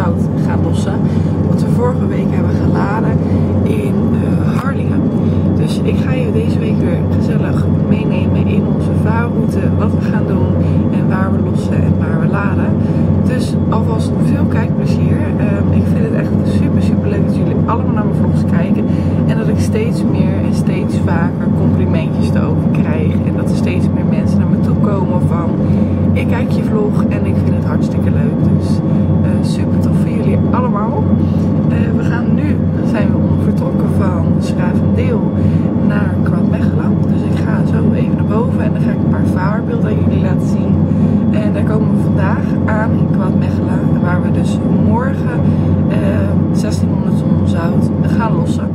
zout gaan lossen. Wat we vorige week hebben geladen in Harlingen. Dus ik ga je deze week weer gezellig meenemen in onze vaarroute. Wat we gaan doen en waar we lossen en waar we laden. Dus alvast veel kijkplezier. Ik vind het echt super leuk dat jullie allemaal naar mijn vlogs kijken. En dat ik steeds meer en steeds vaker complimentjes erover krijg. En dat er steeds meer mensen naar me toe komen van... Ik kijk je vlog en ik vind het hartstikke leuk. Dus super tof voor jullie allemaal. We gaan nu, zijn we vertrokken van Schravendeel naar Kwadmechelen. Dus ik ga zo even naar boven en dan ga ik een paar vaarbeelden aan jullie laten zien. En daar komen we vandaag aan in Kwadmechelen, waar we dus morgen 1600 ton zout gaan lossen.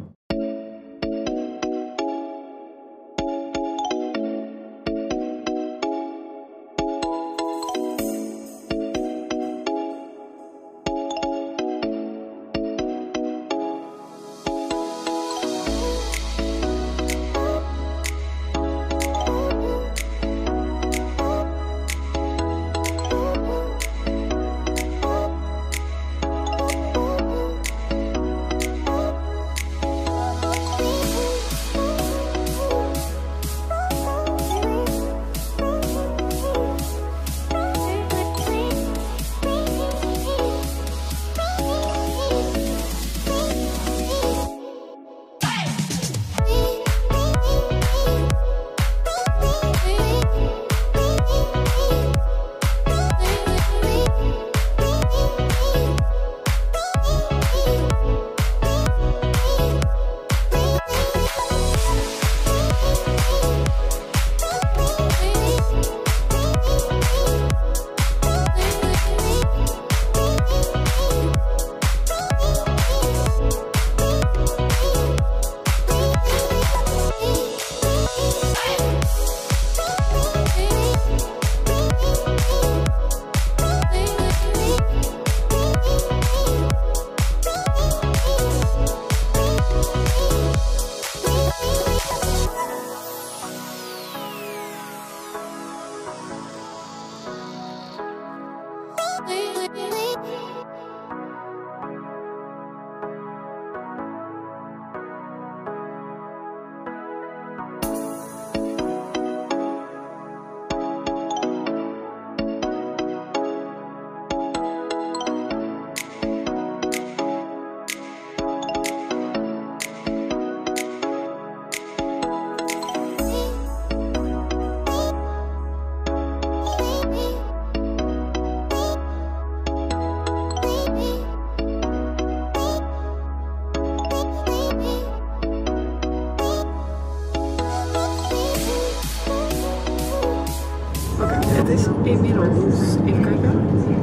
Het is inmiddels, even kijken,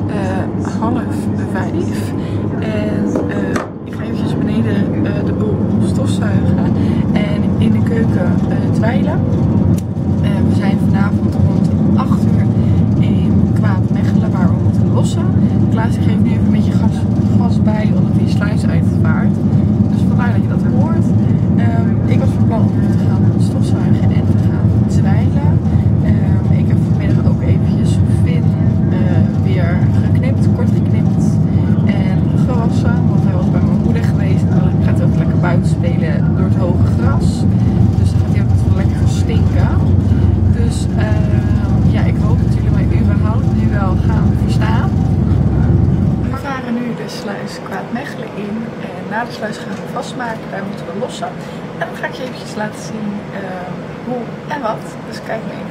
4:30 en ik ga eventjes beneden de boel stofzuigen en in de keuken dweilen. We zijn vanavond rond 8 uur in Kwadmechelen waar we moeten lossen. Klaas geeft nu even een beetje gas bij omdat hij sluis uitvaart. Dus vandaar dat je dat hoort. Ik was van plan om te gaan stofzuigen en te gaan dweilen. Ik heb vanmiddag ook eventjes Finn weer geknipt, kort geknipt en gewassen. Want hij was bij mijn moeder geweest en dan gaat hij ook lekker buiten spelen door het hoge gras. Dus dan gaat hij ook wat lekker stinken. Dus ja, ik hoop dat jullie mij überhaupt nu wel gaan verstaan. We varen nu de sluis Kwadmechelen in en na de sluis gaan we vastmaken, daar moeten we lossen. En dan ga ik je eventjes laten zien hoe en wat, dus kijk mee.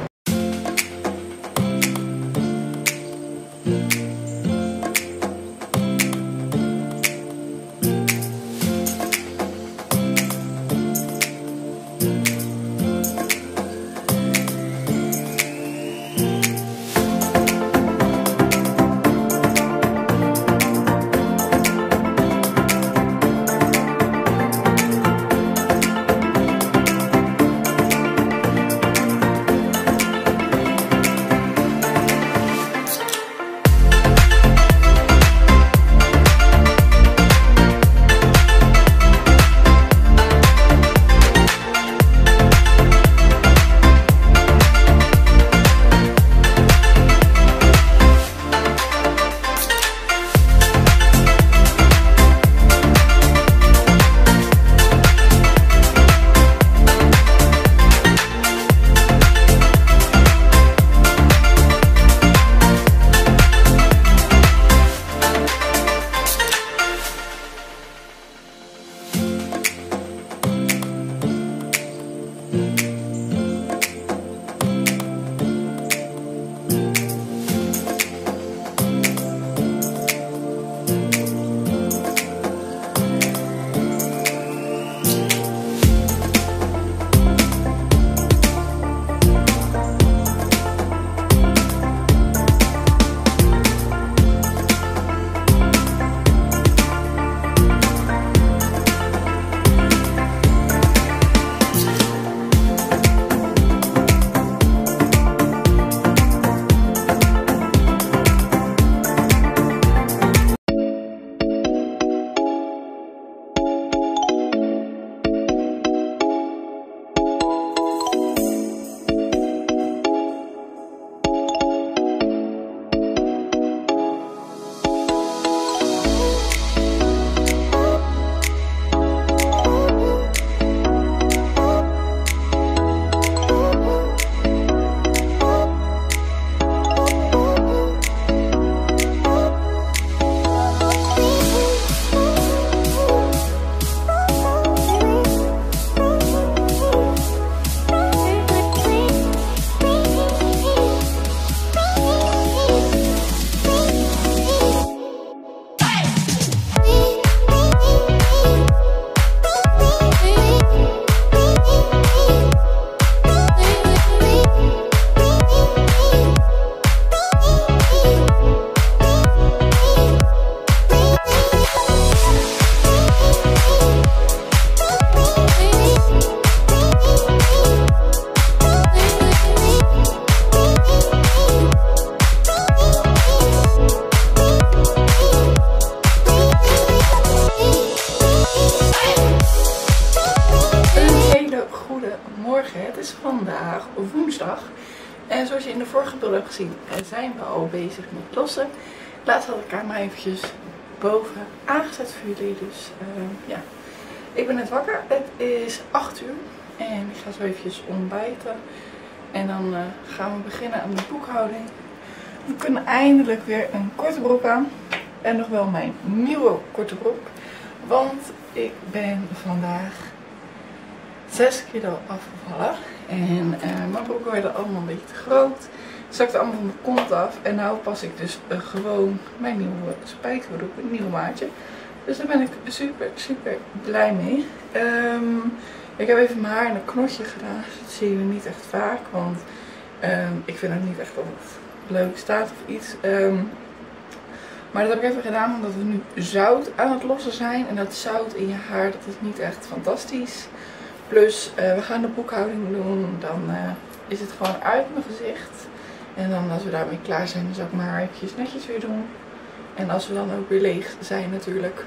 En zoals je in de vorige beeld hebt gezien, zijn we al bezig met lossen. Laatst had ik maar eventjes boven aangezet voor jullie. Dus ja, ik ben net wakker. Het is 8 uur en ik ga zo eventjes ontbijten. En dan gaan we beginnen aan de boekhouding. We kunnen eindelijk weer een korte broek aan. En nog wel mijn nieuwe korte broek. Want ik ben vandaag 6 kilo afgevallen. En mijn broeken werden allemaal een beetje te groot. Zakte allemaal van mijn kont af. En nu pas ik dus gewoon mijn nieuwe spijkerbroek, een nieuw maatje. Dus daar ben ik super blij mee. Ik heb even mijn haar in een knotje gedaan. Dus dat zien jullie niet echt vaak. Want ik vind het niet echt dat het leuk staat of iets. Maar dat heb ik even gedaan omdat we nu zout aan het lossen zijn. En dat zout in je haar, dat is niet echt fantastisch. Plus we gaan de boekhouding doen. Dan is het gewoon uit mijn gezicht. En dan als we daarmee klaar zijn, dan zal ik mijn haar eventjes netjes weer doen. En als we dan ook weer leeg zijn natuurlijk.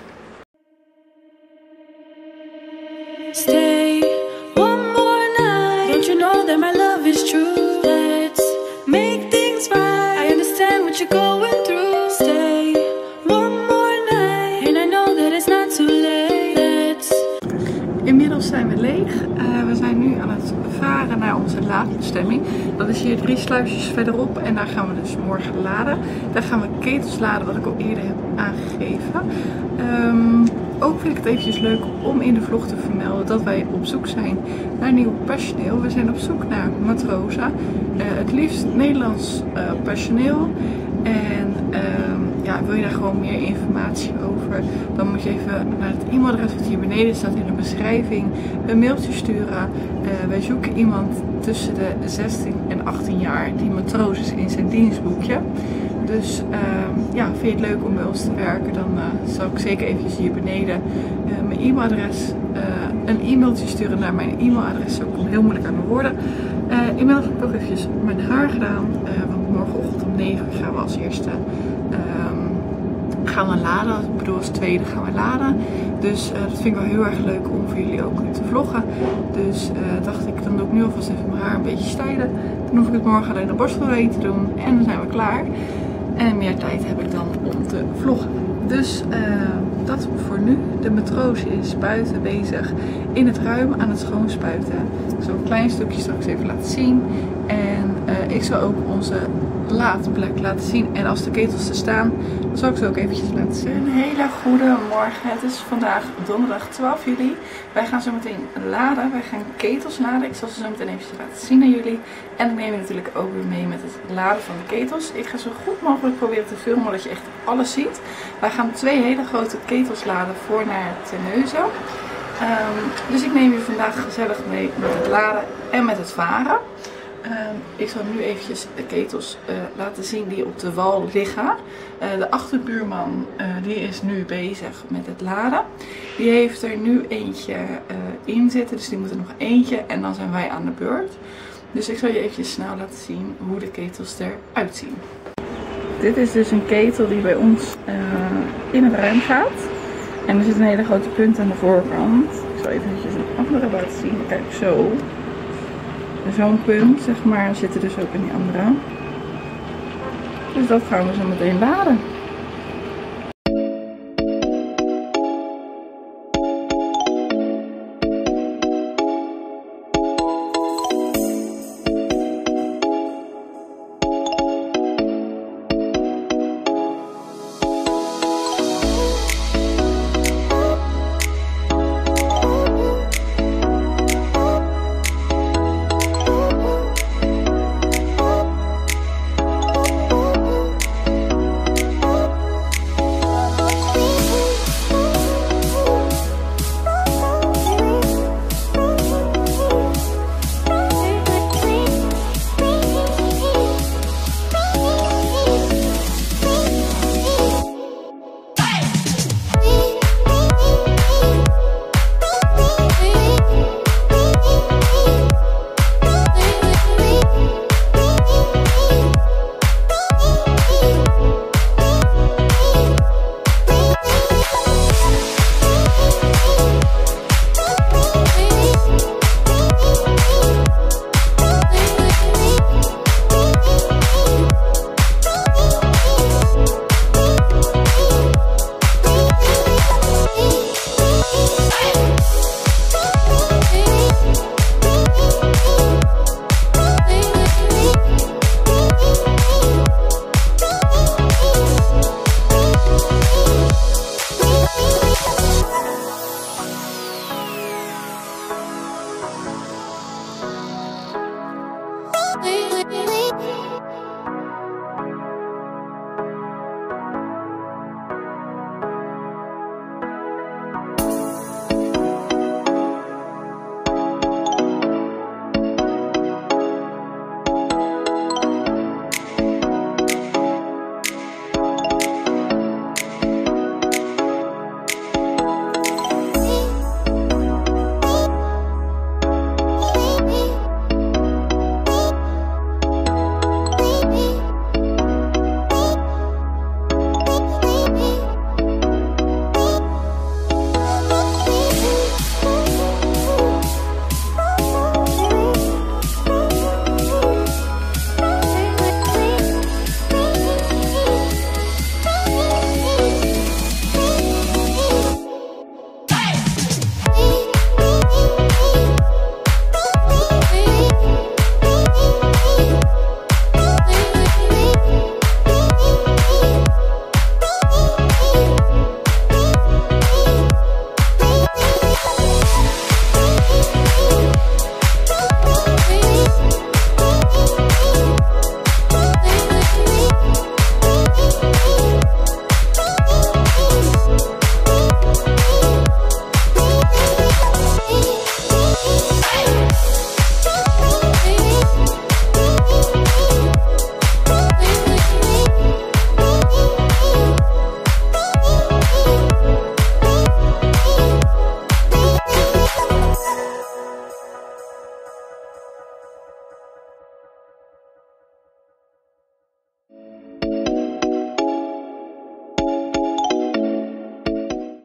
Stay one more night. Don't you know that my love is true? Let's make things right. I understand what you're going through. Stay one more night. And I know that it's not too late. Let's... Inmiddels zijn we leeg. We zijn nu aan het varen naar onze laadbestemming. Dat is hier 3 sluisjes verderop en daar gaan we dus morgen laden. Daar gaan we ketels laden, wat ik al eerder heb aangegeven. Ook vind ik het eventjes leuk om in de vlog te vermelden dat wij op zoek zijn naar nieuw personeel. We zijn op zoek naar matrozen. Het liefst Nederlands personeel. En ja, wil je daar gewoon meer informatie over, dan moet je even naar het e-mailadres wat hier beneden staat in de beschrijving een mailtje sturen. Wij zoeken iemand tussen de 16 en 18 jaar die matroos is in zijn dienstboekje. Dus ja, vind je het leuk om bij ons te werken, dan zal ik zeker eventjes hier beneden mijn e-mailadres, een e-mailtje sturen naar mijn e-mailadres. Zo komt heel moeilijk aan de woorden. Inmiddels heb ik ook eventjes mijn haar gedaan, want morgenochtend om 9 uur gaan we als eerste gaan we laden. Ik bedoel, als tweede gaan we laden. Dus dat vind ik wel heel erg leuk om voor jullie ook te vloggen. Dus dacht ik, dan doe ik nu alvast even mijn haar een beetje stylen. Dan hoef ik het morgen alleen de borstelwee te doen. En dan zijn we klaar. En meer tijd heb ik dan om te vloggen. Dus dat voor nu. De matroos is buiten bezig in het ruim aan het schoonspuiten. Ik zal een klein stukje straks even laten zien. En ik zal ook onze laadplek laten zien. En als de ketels er staan, dan zal ik ze ook eventjes laten zien. Een hele goede morgen. Het is vandaag donderdag 12 juli. Wij gaan zo meteen laden. Wij gaan ketels laden. Ik zal ze zo meteen eventjes laten zien aan jullie. En ik neem je natuurlijk ook weer mee met het laden van de ketels. Ik ga zo goed mogelijk proberen te filmen dat je echt alles ziet. Wij gaan 2 hele grote ketels laden voor naar Terneuzen. Dus ik neem je vandaag gezellig mee met het laden en met het varen. Ik zal nu eventjes de ketels laten zien die op de wal liggen. De achterbuurman die is nu bezig met het laden. Die heeft er nu eentje in zitten, dus die moet er nog eentje en dan zijn wij aan de beurt. Dus ik zal je eventjes snel laten zien hoe de ketels eruit zien. Dit is dus een ketel die bij ons in het ruim gaat. En er zit een hele grote punt aan de voorkant. Ik zal eventjes een andere laten zien. Kijk, zo. Zo'n punt, zeg maar, zit er dus ook in die andere. Dus dat gaan we zo meteen laden.